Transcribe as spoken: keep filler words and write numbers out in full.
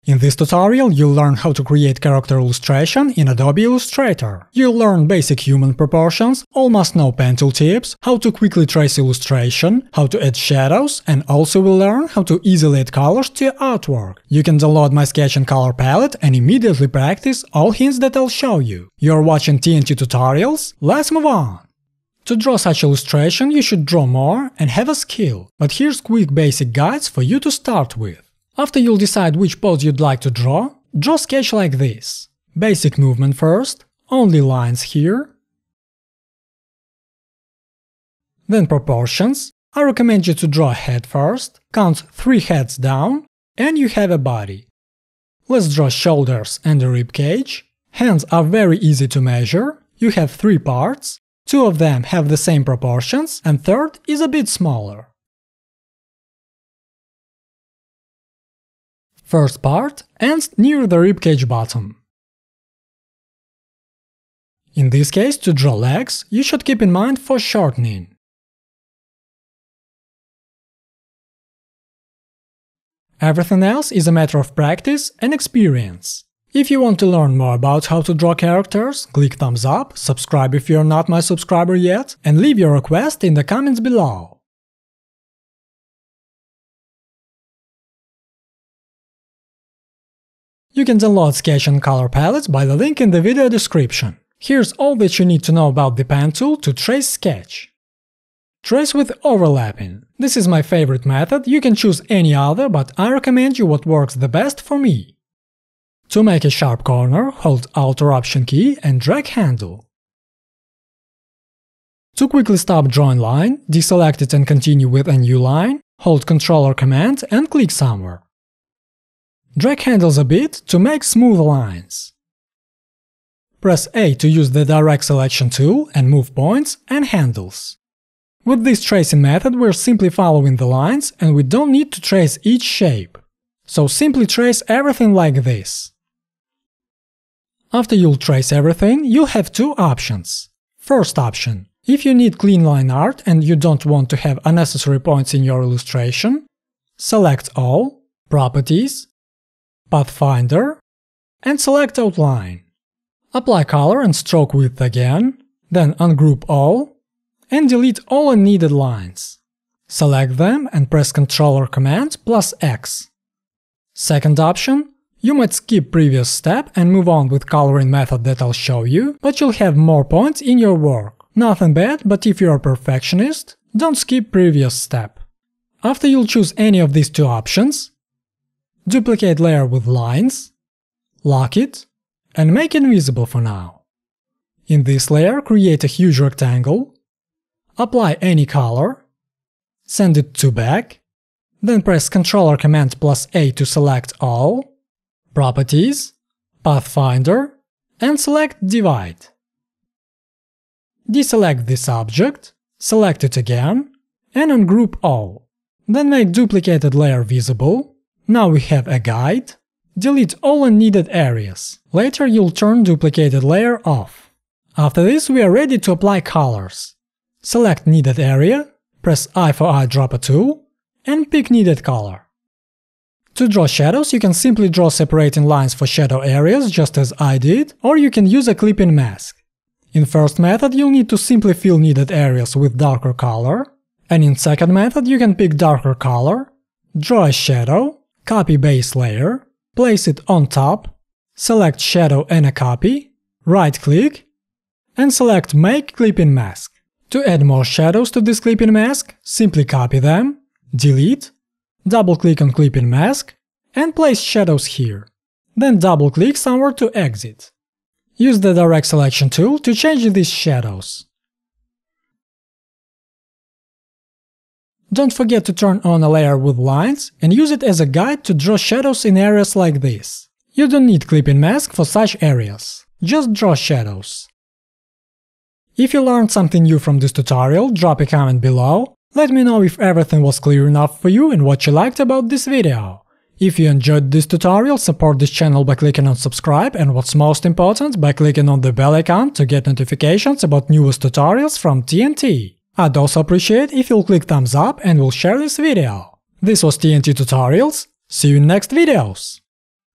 In this tutorial, you'll learn how to create character illustration in Adobe Illustrator. You'll learn basic human proportions, all must-know pen tool tips, how to quickly trace illustration, how to add shadows, and also will learn how to easily add colors to your artwork. You can download my sketch and color palette and immediately practice all hints that I'll show you. You're watching T N T tutorials, let's move on! To draw such illustration, you should draw more and have a skill, but here's quick basic guides for you to start with. After you'll decide which pose you'd like to draw, draw sketch like this. Basic movement first, only lines here. Then proportions. I recommend you to draw a head first, count three heads down, and you have a body. Let's draw shoulders and a rib cage. Hands are very easy to measure. You have three parts, two of them have the same proportions, and third is a bit smaller. First part ends near the ribcage bottom. In this case, to draw legs, you should keep in mind foreshortening. Everything else is a matter of practice and experience. If you want to learn more about how to draw characters, click thumbs up, subscribe if you're not my subscriber yet, and leave your request in the comments below. You can download sketch and color palettes by the link in the video description. Here's all that you need to know about the pen tool to trace sketch. Trace with overlapping. This is my favorite method, you can choose any other, but I recommend you what works the best for me. To make a sharp corner, hold Alt or Option key and drag handle. To quickly stop drawing line, deselect it and continue with a new line, hold Control or Command and click somewhere. Drag handles a bit to make smooth lines. Press A to use the direct selection tool and move points and handles. With this tracing method we're simply following the lines and we don't need to trace each shape. So simply trace everything like this. After you'll trace everything, you'll have two options. First option. If you need clean line art and you don't want to have unnecessary points in your illustration, select All, Properties, Pathfinder, and select Outline. Apply color and stroke width again, then ungroup all, and delete all unneeded lines. Select them and press Control or Command plus X. Second option, you might skip previous step and move on with coloring method that I'll show you, but you'll have more points in your work. Nothing bad, but if you're a perfectionist, don't skip previous step. After you'll choose any of these two options, duplicate layer with lines, lock it, and make invisible for now. In this layer, create a huge rectangle, apply any color, send it to back, then press Control or Command plus A to select all, Properties, Pathfinder, and select Divide. Deselect this object, select it again, and ungroup all. Then make duplicated layer visible. Now we have a guide. Delete all unneeded areas. Later you'll turn duplicated layer off. After this we are ready to apply colors. Select needed area, press I for eyedropper tool, and pick needed color. To draw shadows you can simply draw separating lines for shadow areas just as I did, or you can use a clipping mask. In first method you'll need to simply fill needed areas with darker color, and in second method you can pick darker color, draw a shadow, copy base layer, place it on top, select shadow and a copy, right-click, and select Make Clipping Mask. To add more shadows to this clipping mask, simply copy them, delete, double-click on Clipping Mask, and place shadows here. Then double-click somewhere to exit. Use the Direct Selection tool to change these shadows. Don't forget to turn on a layer with lines and use it as a guide to draw shadows in areas like this. You don't need clipping mask for such areas. Just draw shadows. If you learned something new from this tutorial, drop a comment below. Let me know if everything was clear enough for you and what you liked about this video. If you enjoyed this tutorial, support this channel by clicking on subscribe and what's most important, by clicking on the bell icon to get notifications about newest tutorials from T N T. I'd also appreciate if you'll click thumbs up and will share this video. This was T N T Tutorials, see you in next videos!